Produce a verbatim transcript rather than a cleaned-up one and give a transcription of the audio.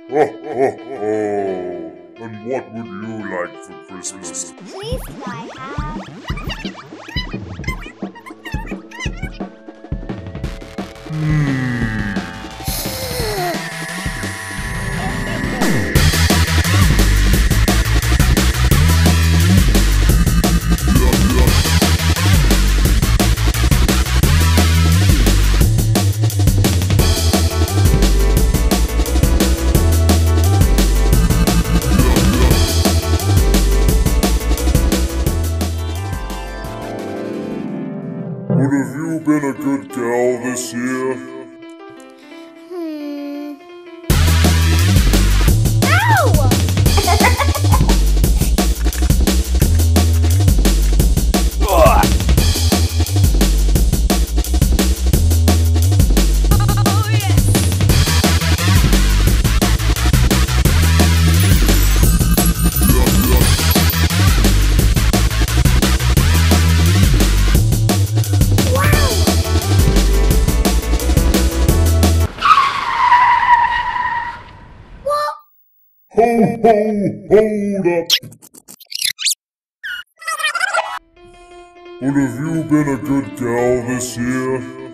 Ho, ho, ho. And what would you like for Christmas? Please, I have. Hmm. But have you been a good gal this year? Hmm. Ow! Oh, yes. Ho, ho, hold up! But have you been a good gal this year?